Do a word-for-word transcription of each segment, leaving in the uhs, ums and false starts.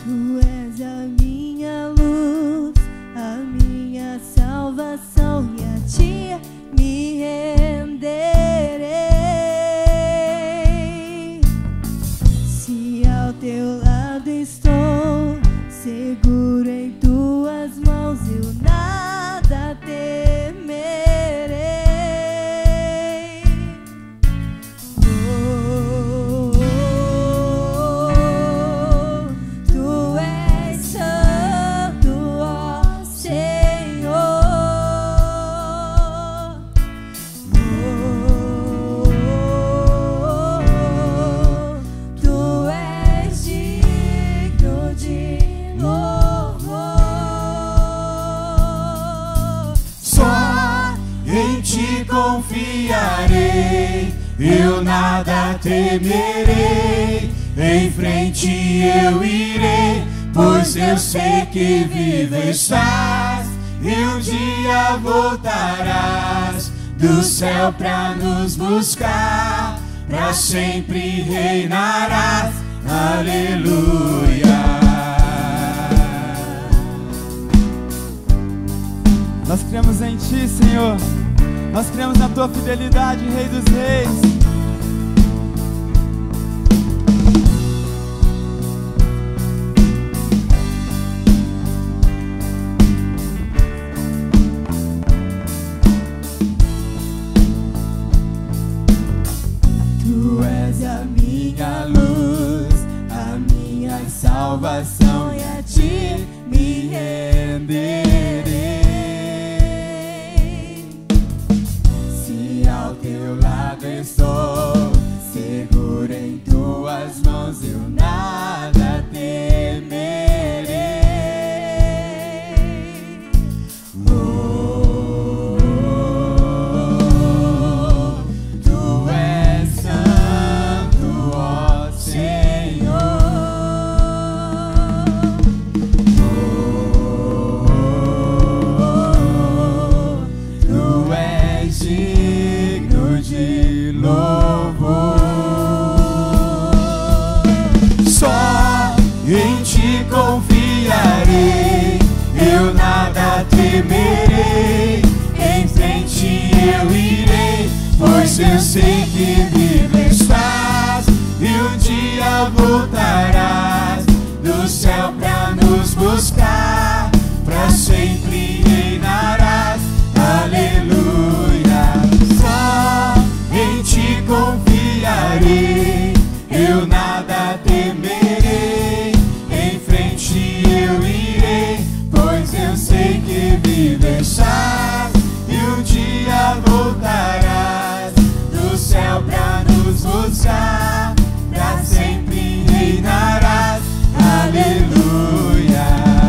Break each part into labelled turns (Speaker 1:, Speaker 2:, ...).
Speaker 1: Tu és a minha luz, a minha salvação, e a ti me renderei. Se ao teu lado estou, seguro em tuas mãos, eu nada temerei. Oh, tu és santo, ó Senhor. Oh, tu és digno de louvor.
Speaker 2: Só em ti confiarei, eu nada temerei. Em frente eu irei, pois eu sei que vivo estás, e um dia voltarás do céu pra nos buscar, pra sempre reinarás. Aleluia.
Speaker 3: Nós cremos em ti, Senhor. Nós cremos na tua fidelidade, Rei dos Reis.
Speaker 2: Tu és a minha luz, a minha salvação, e a ti me renderei. Se ao teu lado estou, seguro em tuas mãos, eu nada temerei. Oh, tu és santo, ó Senhor. Oh, tu és digno de louvor. Só em ti confiarei, eu nada temerei. Em frente eu irei, pois eu sei que vivo estás, e um dia voltarás do céu pra nos buscar, pra sempre reinarás. Aleluia. Só em ti confiarei, eu nada temerei. Em frente eu irei, pois eu sei que vivo estás, e um dia voltarás do céu pra nos buscar, pra sempre reinarás. Aleluia.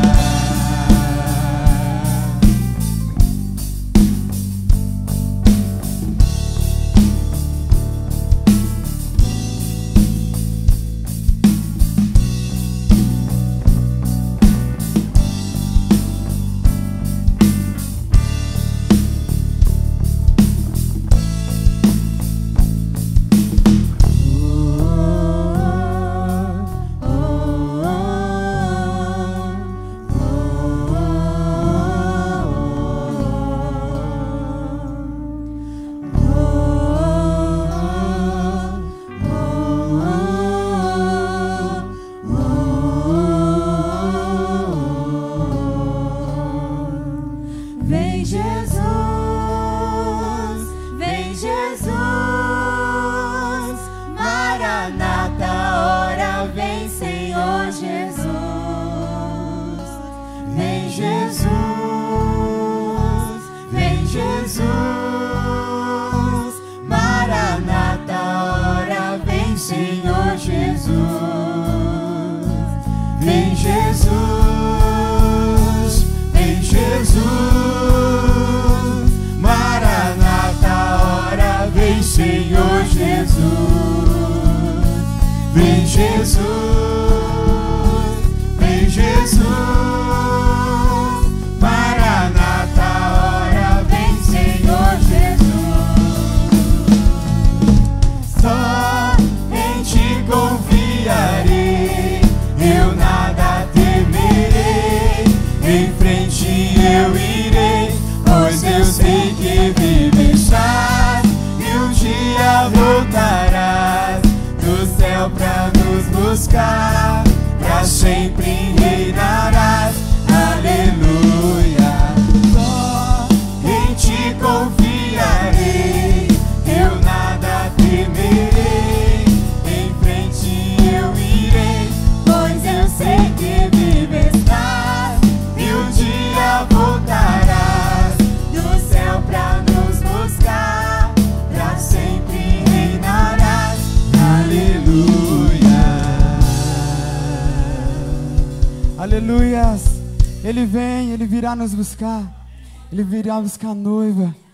Speaker 2: Vem Jesus, vem Jesus, Maranata, ora vem Senhor Jesus. Vem Jesus, vem Jesus, Maranata, ora vem Senhor Jesus. Vem Jesus, vem Jesus, Maranata, ora vem Senhor Jesus. Vem Jesus, vem Jesus, Maranata, ora vem Senhor Jesus. Só em ti confia
Speaker 3: Aleluias. Ele vem, Ele virá nos buscar. Ele virá buscar a noiva.